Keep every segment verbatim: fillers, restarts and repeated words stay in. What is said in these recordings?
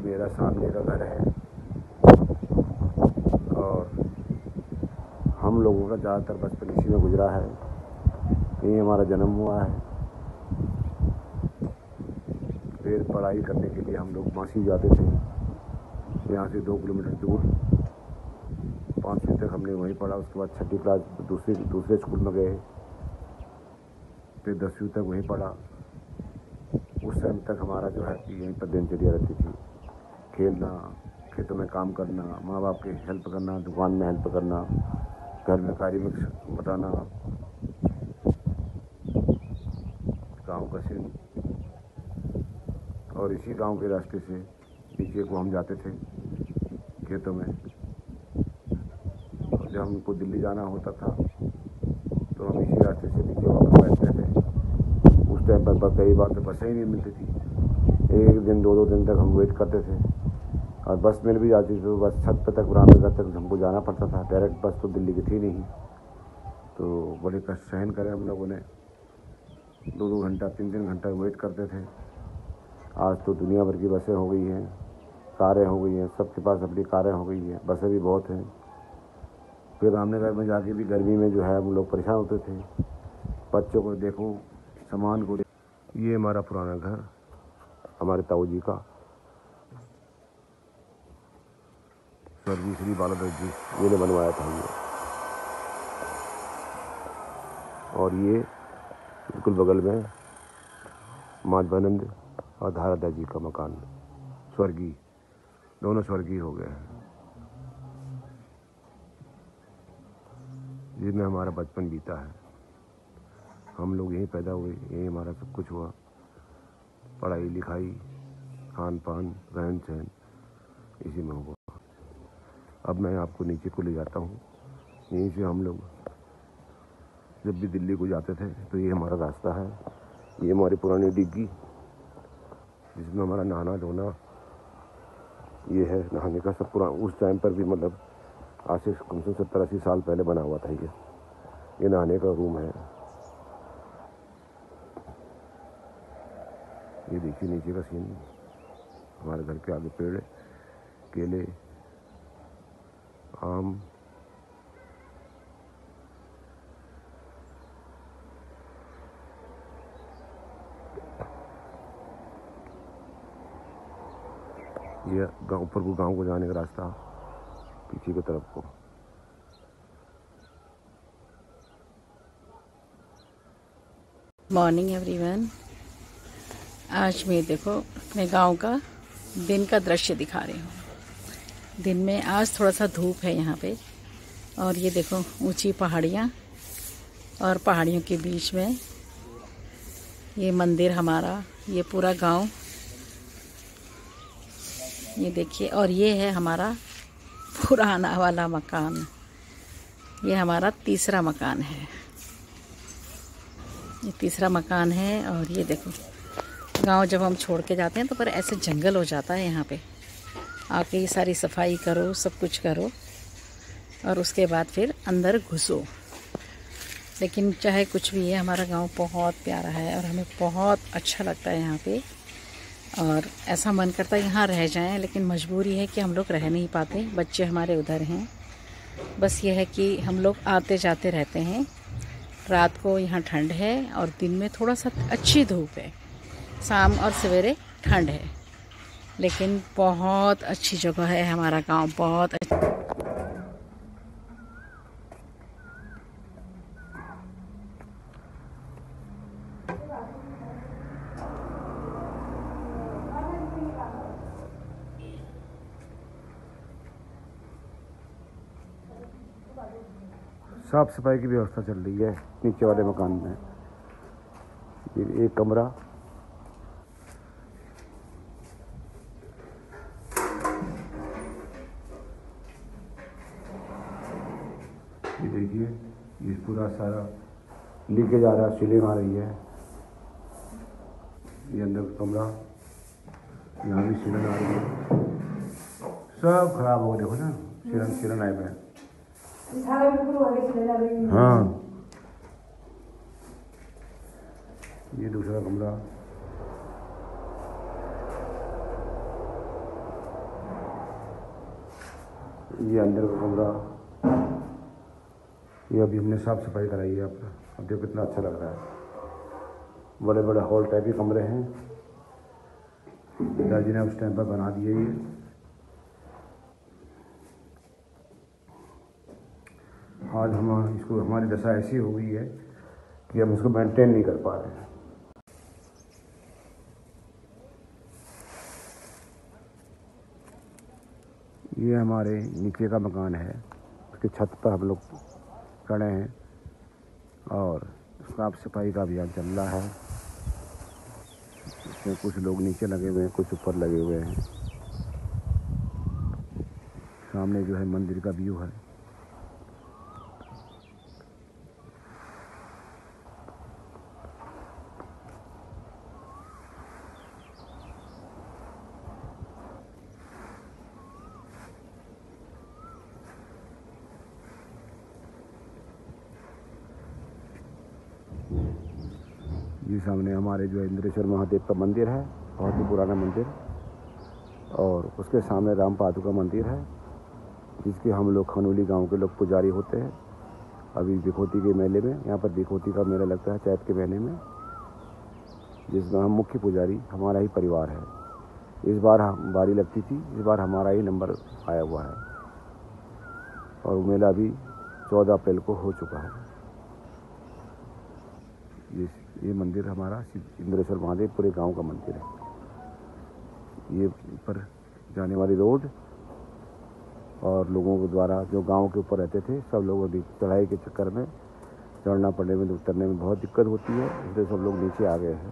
मेरा सामने का घर है और हम लोगों का ज़्यादातर बचपन इसी में गुजरा है। यहीं हमारा जन्म हुआ है। फिर पढ़ाई करने के लिए हम लोग मासी जाते थे, यहाँ से दो किलोमीटर दूर। पाँचवीं तक हमने वहीं पढ़ा। उसके बाद छठी क्लास दूसरे दूसरे स्कूल में गए। फिर दसवीं तक वहीं पढ़ा। उस टाइम तक हमारा जो है यहीं पर दिनचर्या रहती थी। खेलना, खेतों में काम करना, माँ बाप की हेल्प करना, दुकान में हेल्प करना, घर में कार्य में बताना, गाँव का सीन। और इसी गांव के रास्ते से नीचे को हम जाते थे खेतों में। और जब हमको दिल्ली जाना होता था तो हम इसी रास्ते से नीचे वापस बैठते थे। उस टाइम पर कई बार तो बसें ही नहीं मिलती थी। एक दिन दो दो दिन तक हम वेट करते थे और बस मिल भी जाती थी तो बस छत पे तक बरामदा तक हमको जाना पड़ता था। डायरेक्ट बस तो दिल्ली की थी नहीं, तो बड़े कष्ट सहन करे हम लोगों ने। दो दो घंटा तीन तीन घंटा वेट करते थे। आज तो दुनिया भर की बसें हो गई हैं, कारें हो गई हैं, सबके पास अपनी कारें हो गई हैं, बसें भी बहुत हैं। फिर रामनगर में जाके भी गर्मी में जो है हम लोग परेशान होते थे। बच्चों को देखो, सामान को देखो। ये हमारा पुराना घर हमारे ताऊ जी का, स्वर्गीय श्री बालादत्त जी ये ने बनवाया था ये। और ये बिल्कुल बगल में माधवानंद और धारादा जी का मकान, स्वर्गीय, दोनों स्वर्गीय हो गए हैं। जिसमें हमारा बचपन बीता है। हम लोग यहीं पैदा हुए, यहीं हमारा सब कुछ हुआ। पढ़ाई लिखाई, खान पान, रहन सहन इसी में हुआ। अब मैं आपको नीचे को ले जाता हूँ। यहीं से हम लोग जब भी दिल्ली को जाते थे तो ये हमारा रास्ता है। ये हमारी पुरानी डिग्गी जिसमें हमारा नहाना धोना ये है। नहाने का सब पुराना उस टाइम पर भी मतलब आज से कम से कम सत्तर अस्सी साल पहले बना हुआ था। ये ये नहाने का रूम है। ये देखिए नीचे का सीन। हमारे घर के आगे पेड़, केले, आम, ये गांव ऊपर को गांव को जाने का रास्ता पीछे की तरफ को। Morning everyone. आज मैं देखो अपने गांव का दिन का दृश्य दिखा रही हूँ। दिन में आज थोड़ा सा धूप है यहाँ पे। और ये देखो ऊंची पहाड़ियाँ और पहाड़ियों के बीच में ये मंदिर हमारा, ये पूरा गांव ये देखिए। और ये है हमारा पुराना वाला मकान। ये हमारा तीसरा मकान है। ये तीसरा मकान है। और ये देखो गांव जब हम छोड़ के जाते हैं तो पर ऐसे जंगल हो जाता है यहाँ पे। आके ये सारी सफाई करो, सब कुछ करो और उसके बाद फिर अंदर घुसो। लेकिन चाहे कुछ भी है, हमारा गांव बहुत प्यारा है और हमें बहुत अच्छा लगता है यहाँ पे। और ऐसा मन करता है यहाँ रह जाएं, लेकिन मजबूरी है कि हम लोग रह नहीं पाते। बच्चे हमारे उधर हैं। बस ये है कि हम लोग आते जाते रहते हैं। रात को यहाँ ठंड है और दिन में थोड़ा सा अच्छी धूप है। शाम और सवेरे ठंड है, लेकिन बहुत अच्छी जगह है हमारा गांव, बहुत अच्छा। साफ सफाई की व्यवस्था चल रही है नीचे वाले मकान में। ये एक कमरा, ये देखिए ये पूरा सारा लीकेज आ रहा है, सीलिंग आ रही है। ये अंदर का कमरा, यहाँ भी सीलन आ रही है। सब खराब हो गया, देखो ना सीलन सीलन आए हुए। हाँ ये दूसरा कमरा, ये अंदर का कमरा, ये अभी हमने साफ सफाई कराई है अपना। अब देखो कितना अच्छा लग रहा है। बड़े बड़े हॉल टाइप के कमरे हैं, दादी ने उस टाइम पर बना दिए ये। आज हम इसको, हमारी दशा ऐसी हो गई है कि हम इसको मेंटेन नहीं कर पा रहे हैं। ये हमारे नीचे का मकान है, उसकी छत पर हम लोग खड़े हैं और साफ सफाई का अभियान चल रहा है। इसमें कुछ लोग नीचे लगे हुए हैं, कुछ ऊपर लगे हुए हैं। सामने जो है मंदिर का व्यू है। ये सामने हमारे जो है इंद्रेश्वर महादेव का मंदिर है, बहुत ही पुराना मंदिर, और उसके सामने राम पादुका मंदिर है, जिसके हम लोग खनौली गांव के लोग पुजारी होते हैं। अभी दिखोती के मेले में, यहाँ पर दिखोती का मेला लगता है चैत के महीने में, जिसमें हम मुख्य पुजारी हमारा ही परिवार है। इस बार हम बारी लगती थी, इस बार हमारा ही नंबर आया हुआ है और मेला भी चौदह अप्रैल को हो चुका है। ये ये मंदिर हमारा इंद्रेश्वर महादेव पूरे गांव का मंदिर है। ये ऊपर जाने वाली रोड, और लोगों के द्वारा जो गांव के ऊपर रहते थे सब लोग अभी चढ़ाई के चक्कर में चढ़ना पड़ने में, उतरने में बहुत दिक्कत होती है, इसलिए सब लोग नीचे आ गए हैं।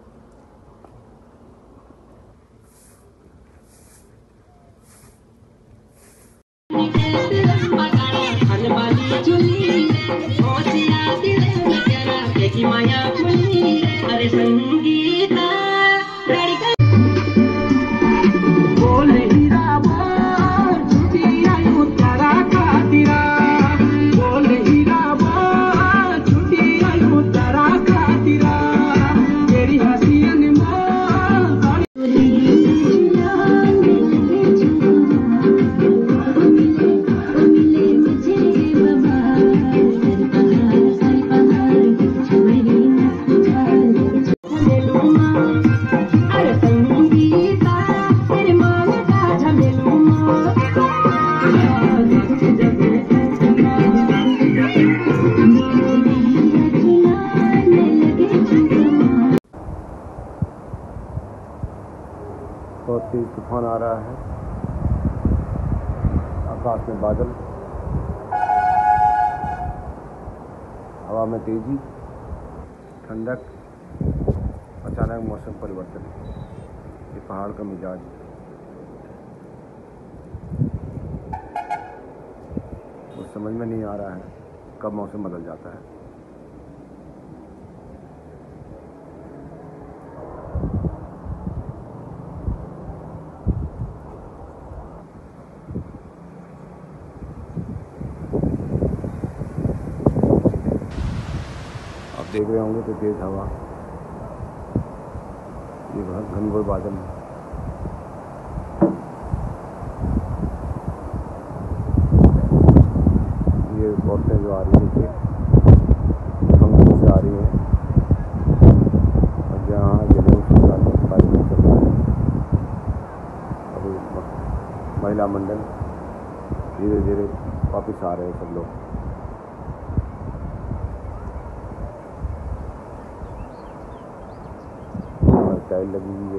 बहुत तेज तूफान आ रहा है, आकाश में बादल, हवा में तेजी, ठंडक, अचानक मौसम परिवर्तन। ये पहाड़ का मिजाज है। कुछ समझ में नहीं आ रहा है कब मौसम बदल जाता है। आप देख रहे होंगे तो तेज हवा, ये घनघोर बादल है। ये औरतें जो आ रही नीचे फंक्शन से आ रही हैं, और जहाँ जनेऊ संस्कार का कार्यक्रम चल रहा है। अभी महिला मंडल धीरे धीरे वापिस आ रहे हैं सब लोग। टाइल लगी हुई है,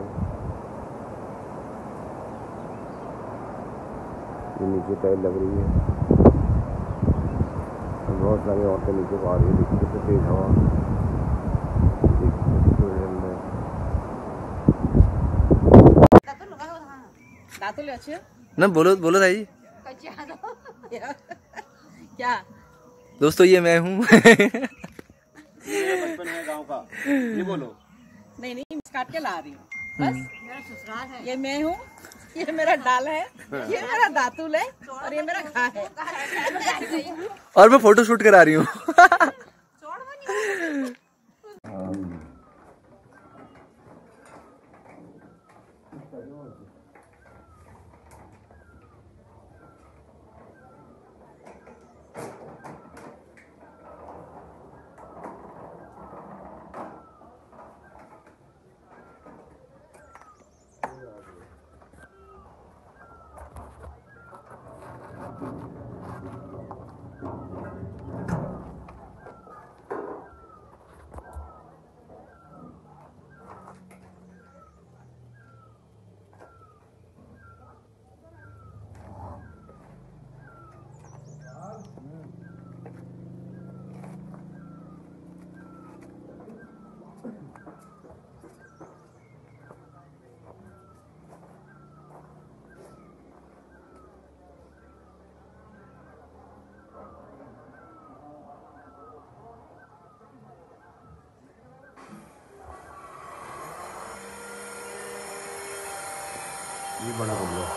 ये नीचे टाइल लग रही है, बहुत सारी औरतें नीचे को आ रही है। देखिए कितनी तेज हवा, ना बोलो बोलो भाई। क्या दोस्तों ये मैं हूँ। बचपन है गांव का, ये बोलो। नहीं नहीं, काट के ला रही हूँ बस। मेरा ससुराल है, ये मैं हूँ, ये मेरा डाल है, ये मेरा दातुल है, और ये मेरा घा है। और मैं फोटो शूट करा रही हूँ। ये बड़ा बंगला।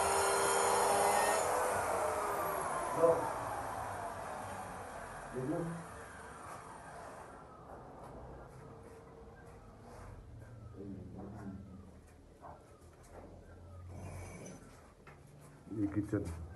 ये किचन